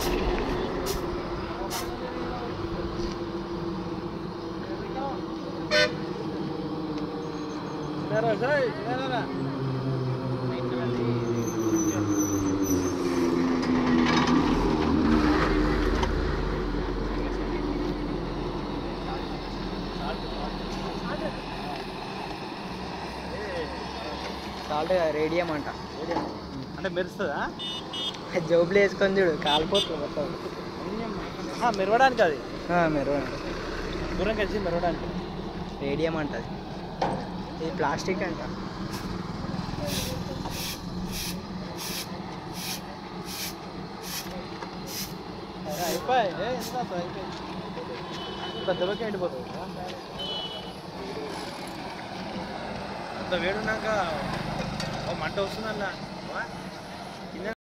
Salt radium అంట. అంటే మెరుస్తుందా? జోబులు వేసుకొని చూడు కాలిపోతుంది మొత్తం. మెరవడానికి అది మెరవడానికి దూరం కలిసి మెరవడానికి రేడియం అంట. ఇది ప్లాస్టిక్ అంట. అయిపోయి దెబ్బకి ఎండిపోతుంది. అంత వేడున్నాక మంట వస్తుందన్న